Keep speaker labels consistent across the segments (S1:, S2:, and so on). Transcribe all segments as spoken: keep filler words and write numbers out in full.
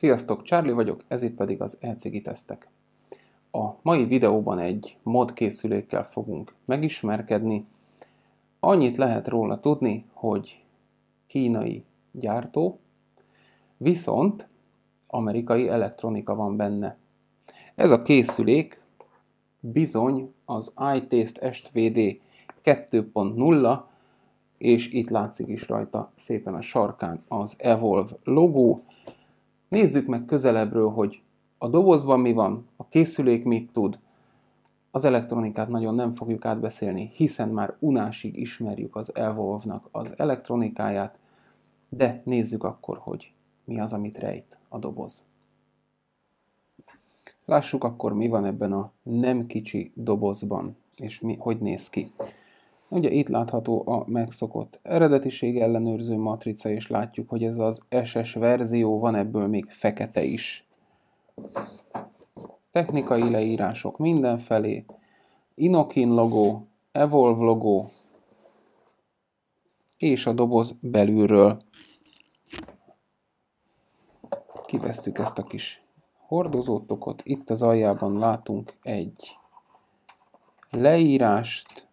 S1: Sziasztok, Charlie vagyok, ez itt pedig az e-cigi tesztek. A mai videóban egy mod készülékkel fogunk megismerkedni. Annyit lehet róla tudni, hogy kínai gyártó, viszont amerikai elektronika van benne. Ez a készülék bizony az iTaste StVD kettő pont nulla, és itt látszik is rajta szépen a sarkán az Evolve logó. Nézzük meg közelebbről, hogy a dobozban mi van, a készülék mit tud. Az elektronikát nagyon nem fogjuk átbeszélni, hiszen már unásig ismerjük az Evolve-nak az elektronikáját, de nézzük akkor, hogy mi az, amit rejt a doboz. Lássuk akkor, mi van ebben a nem kicsi dobozban, és mi, hogy néz ki. Ugye itt látható a megszokott eredetiség ellenőrző matrica, és látjuk, hogy ez az es es verzió, van ebből még fekete is. Technikai leírások mindenfelé, Inokin logó, Evolve logó, és a doboz belülről. Kivesszük ezt a kis hordozótokot, itt az aljában látunk egy leírást,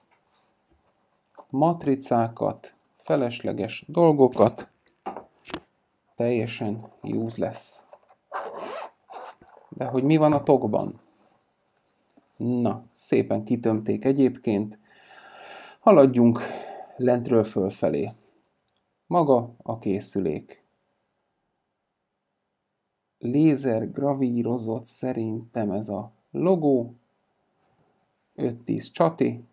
S1: matricákat, felesleges dolgokat, teljesen useless. De hogy mi van a tokban? Na, szépen kitömték egyébként. Haladjunk lentről fölfelé. Maga a készülék. Lézer gravírozott szerintem ez a logó. öt tíz csati.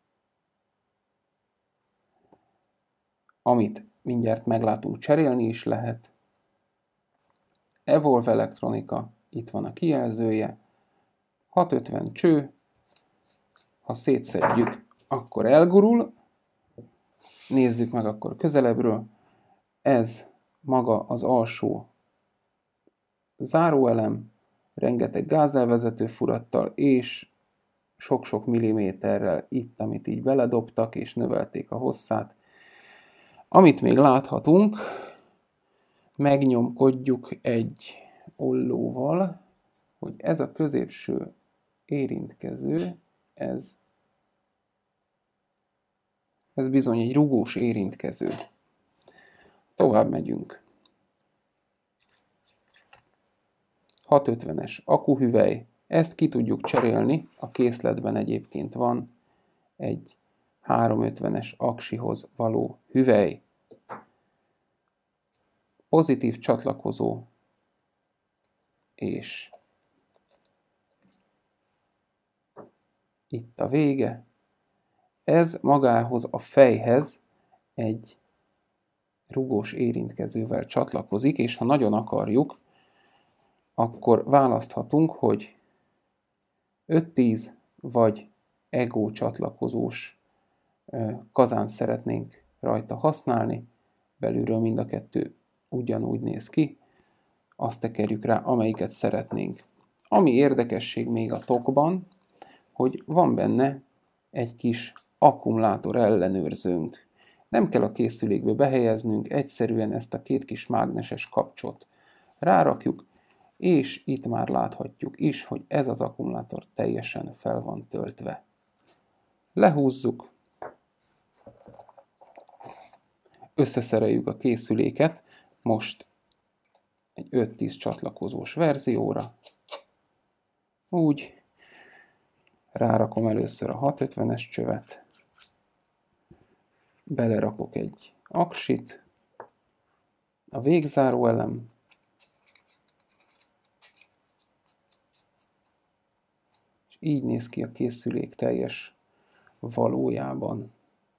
S1: Amit mindjárt meglátunk, cserélni is lehet. Evolve elektronika, itt van a kijelzője. hatszázötven cső, ha szétszedjük, akkor elgurul. Nézzük meg akkor közelebbről. Ez maga az alsó záróelem, rengeteg gázelvezető furattal, és sok-sok milliméterrel itt, amit így beledobtak, és növelték a hosszát. Amit még láthatunk, megnyomkodjuk egy ollóval, hogy ez a középső érintkező, ez, ez bizony egy rugós érintkező. Tovább megyünk. hatszázötvenes akkuhüvely, ezt ki tudjuk cserélni, a készletben egyébként van egy háromszázötvenes aksihoz való hüvely. Pozitív csatlakozó, és itt a vége. Ez magához a fejhez egy rugós érintkezővel csatlakozik, és ha nagyon akarjuk, akkor választhatunk, hogy öt tíz vagy ego csatlakozós kazánt szeretnénk rajta használni. Belülről mind a kettő ugyanúgy néz ki. Azt tekerjük rá, amelyiket szeretnénk. Ami érdekesség még a tokban, hogy van benne egy kis akkumulátor ellenőrzőnk. Nem kell a készülékbe behelyeznünk, egyszerűen ezt a két kis mágneses kapcsot rárakjuk, és itt már láthatjuk is, hogy ez az akkumulátor teljesen fel van töltve. Lehúzzuk, összeszereljük a készüléket, most egy öt tíz csatlakozós verzióra. Úgy, rárakom először a hatszázötvenes csövet, belerakok egy aksit, a végzáróelem, és így néz ki a készülék teljes valójában.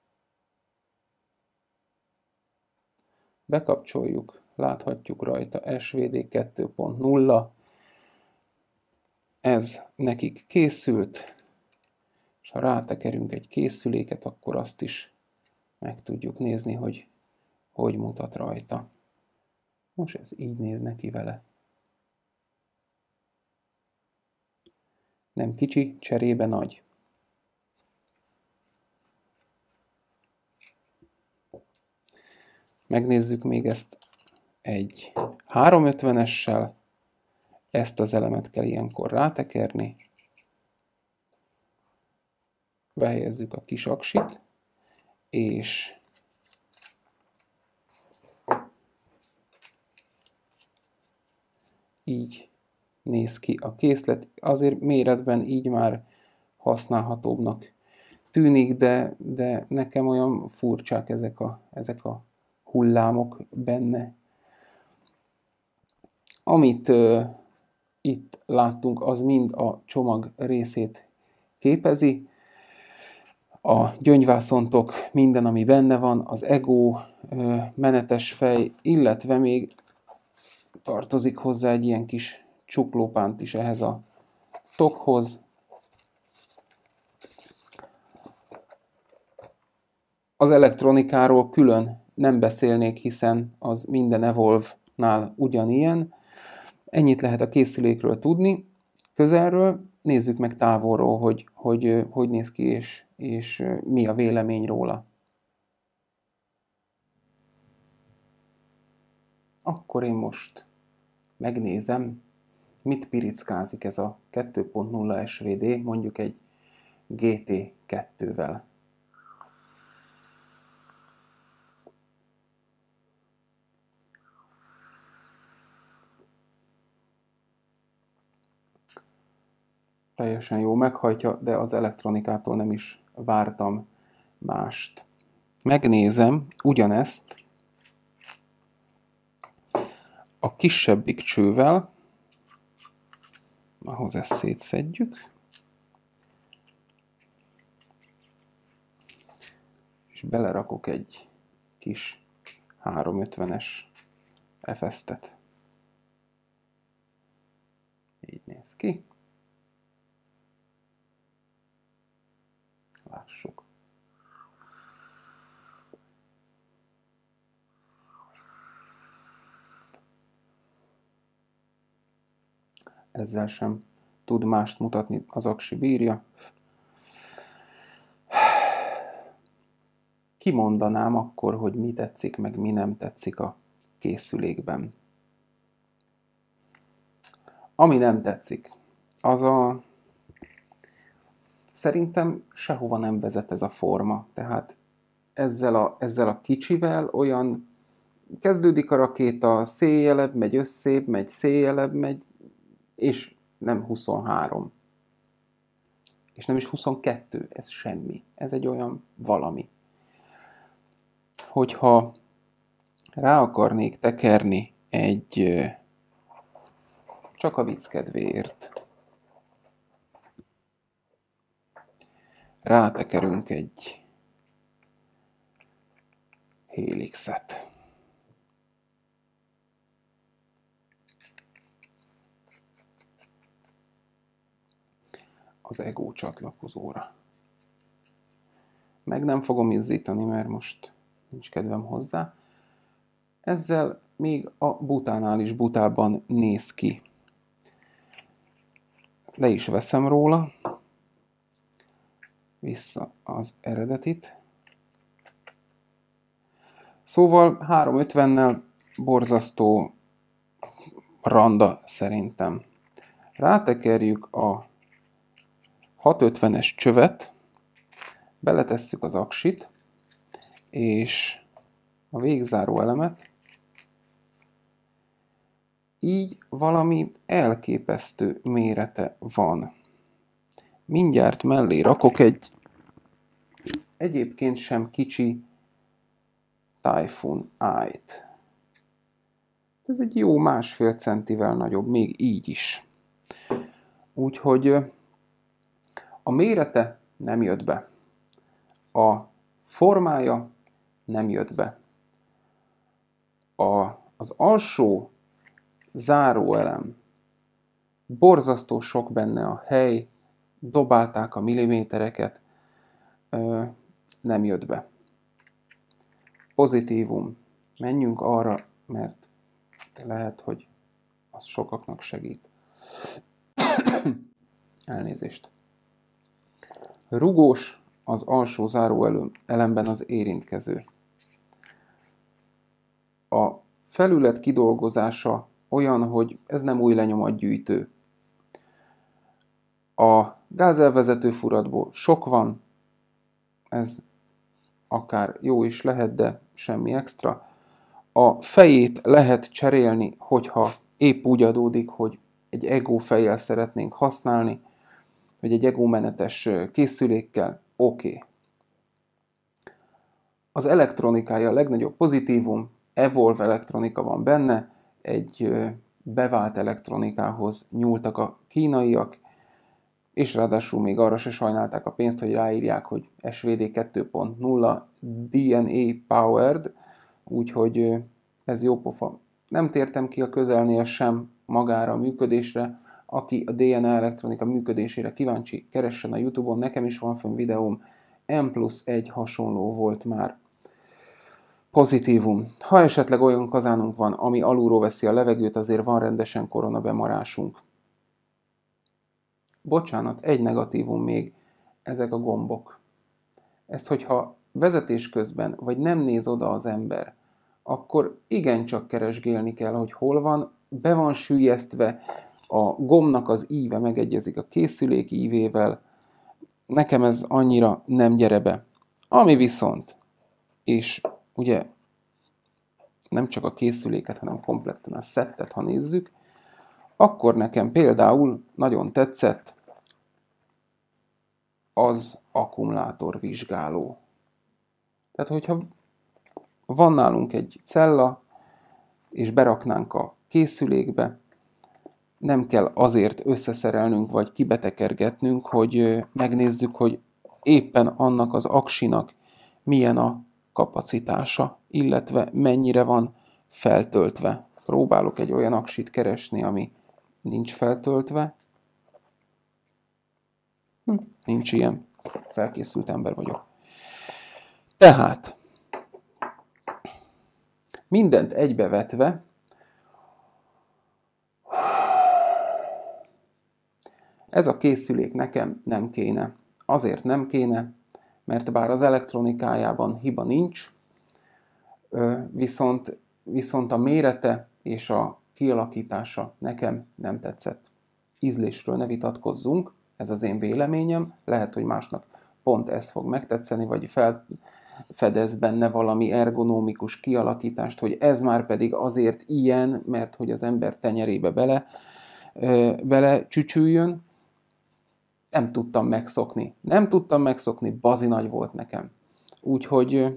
S1: Bekapcsoljuk, láthatjuk rajta es vé dé kettő pont nulla, ez nekik készült, és ha rátekerünk egy készüléket, akkor azt is meg tudjuk nézni, hogy hogy mutat rajta. Most ez így néz neki vele. Nem kicsi, cserébe nagy. Megnézzük még ezt egy háromszázötvenessel, ezt az elemet kell ilyenkor rátekerni, behelyezzük a kis aksit, és így néz ki a készlet. Azért méretben így már használhatóbbnak tűnik, de, de nekem olyan furcsák ezek a, ezek a hullámok benne. Amit uh, itt láttunk, az mind a csomag részét képezi. A gyöngyvászontok, minden, ami benne van, az ego, uh, menetes fej, illetve még tartozik hozzá egy ilyen kis csuklópánt is ehhez a tokhoz. Az elektronikáról külön nem beszélnék, hiszen az minden Evolve-nál ugyanilyen. Ennyit lehet a készülékről tudni. Közelről nézzük meg távolról, hogy hogy, hogy néz ki, és, és mi a vélemény róla. Akkor én most megnézem, mit pirickázik ez a kettő pont nulla es vé dé, mondjuk egy gé té kettővel. Teljesen jó meghajtja, de az elektronikától nem is vártam mást. Megnézem ugyanezt a kisebbik csővel, ahhoz ezt szétszedjük, és belerakok egy kis háromszázötvenes efesztet. Így néz ki. Lássuk. Ezzel sem tud mást mutatni, az aksi bírja. Kimondanám akkor, hogy mi tetszik, meg mi nem tetszik a készülékben. Ami nem tetszik, az a... Szerintem sehova nem vezet ez a forma. Tehát ezzel a, ezzel a kicsivel olyan... Kezdődik a rakéta, széjjelebb, megy összébb, megy széjjelebb, megy, és nem huszonhárom. És nem is huszonkettő, ez semmi. Ez egy olyan valami. Hogyha rá akarnék tekerni egy... Csak a vicc kedvéért. Rátekerünk egy Helixet. Az ego csatlakozóra. Meg nem fogom izzítani, mert most nincs kedvem hozzá. Ezzel még a butánál is butában néz ki. Le is veszem róla. Vissza az eredetit. Szóval háromszázötvennel borzasztó randa szerintem. Rátekerjük a hatszázötvenes csövet, beletesszük az aksit, és a végzáró elemet, így valami elképesztő mérete van. Mindjárt mellé rakok egy egyébként sem kicsi Typhoon Eye-t. Ez egy jó másfél centivel nagyobb, még így is. Úgyhogy a mérete nem jött be. A formája nem jött be. A, az alsó záróelem, borzasztó sok benne a hely, dobálták a millimétereket, ö, nem jött be. Pozitívum. Menjünk arra, mert lehet, hogy az sokaknak segít. Elnézést. Rugós az alsó záróelemben az érintkező. A felület kidolgozása olyan, hogy ez nem új lenyomatgyűjtő. A gázelvezető furatból sok van, ez akár jó is lehet, de semmi extra. A fejét lehet cserélni, hogyha épp úgy adódik, hogy egy EGO fejjel szeretnénk használni, vagy egy EGO menetes készülékkel, oké. Okay. Az elektronikája a legnagyobb pozitívum, Evolve elektronika van benne, egy bevált elektronikához nyúltak a kínaiak, és ráadásul még arra se sajnálták a pénzt, hogy ráírják, hogy es vé dé kettő pont nulla dé en á powered, úgyhogy ez jó pofa. Nem tértem ki a közelnél sem magára a működésre. Aki a dé en á elektronika működésére kíváncsi, keressen a YouTube-on, nekem is van fönn videóm, M plusz egy hasonló volt már. Pozitívum. Ha esetleg olyan kazánunk van, ami alulról veszi a levegőt, azért van rendesen koronabemarásunk. Bocsánat, egy negatívum még, ezek a gombok. Ezt, hogyha vezetés közben, vagy nem néz oda az ember, akkor igencsak keresgélni kell, hogy hol van, be van süllyesztve, a gombnak az íve megegyezik a készülék ívével. Nekem ez annyira nem gyere be. Ami viszont, és ugye nem csak a készüléket, hanem kompletten a szettet, ha nézzük, akkor nekem például nagyon tetszett az akkumulátorvizsgáló. Tehát, hogyha van nálunk egy cella, és beraknánk a készülékbe, nem kell azért összeszerelnünk, vagy kibetekergetnünk, hogy megnézzük, hogy éppen annak az aksinak milyen a kapacitása, illetve mennyire van feltöltve. Próbálok egy olyan aksit keresni, ami nincs feltöltve. Hm, nincs ilyen. Felkészült ember vagyok. Tehát, mindent egybevetve, ez a készülék nekem nem kéne. Azért nem kéne, mert bár az elektronikájában hiba nincs, viszont, viszont a mérete és a kialakítása nekem nem tetszett. Ízlésről ne vitatkozzunk, ez az én véleményem, lehet, hogy másnak pont ez fog megtetszeni, vagy felfedez benne valami ergonómikus kialakítást, hogy ez már pedig azért ilyen, mert hogy az ember tenyerébe bele, bele csücsüljön. Nem tudtam megszokni. Nem tudtam megszokni, bazi nagy volt nekem. Úgyhogy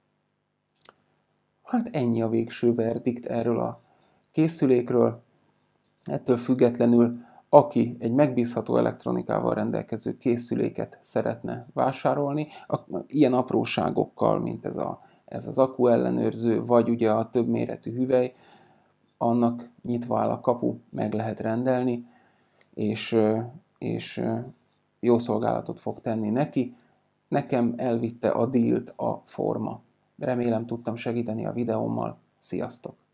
S1: hát ennyi a végső verdikt erről a készülékről. Ettől függetlenül, aki egy megbízható elektronikával rendelkező készüléket szeretne vásárolni, ilyen apróságokkal, mint ez, a, ez az akku ellenőrző, vagy ugye a több méretű hüvely, annak nyitva áll a kapu, meg lehet rendelni, és, és jó szolgálatot fog tenni neki. Nekem elvitte a dílt a forma. Remélem tudtam segíteni a videómmal. Sziasztok!